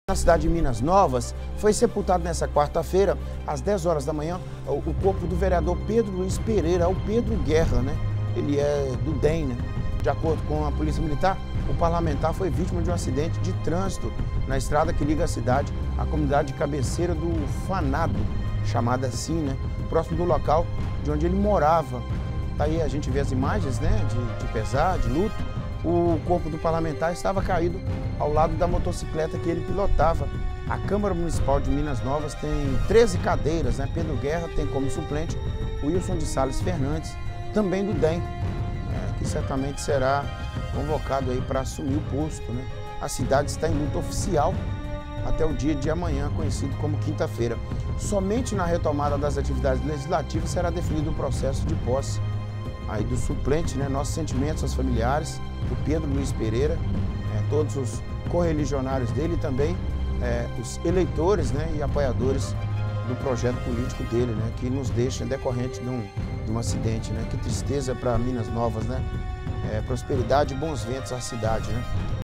Na cidade de Minas Novas, foi sepultado nessa quarta-feira, às 10 horas da manhã, o corpo do vereador Pedro Luiz Pereira, o Pedro Guerra, né? Ele é do DEM, né? De acordo com a Polícia Militar, o parlamentar foi vítima de um acidente de trânsito na estrada que liga a cidade à comunidade de cabeceira do Fanado, chamada assim, né? Próximo do local de onde ele morava. Aí a gente vê as imagens, né? De pesar, de luto. O corpo do parlamentar estava caído ao lado da motocicleta que ele pilotava. A Câmara Municipal de Minas Novas tem 13 cadeiras, né? Pedro Guerra tem como suplente o Wilson de Sales Fernandes, também do DEM, que certamente será convocado aí para assumir o posto, né? A cidade está em luta oficial até o dia de amanhã, conhecido como quinta-feira. Somente na retomada das atividades legislativas será definido o processo de posse aí do suplente, né? Nossos sentimentos aos familiares do Pedro Luiz Pereira, todos os correligionários dele e também os eleitores, né? E apoiadores do projeto político dele, né? Que nos deixa decorrente de um acidente, né? Que tristeza para Minas Novas, né? Prosperidade e bons ventos à cidade, né?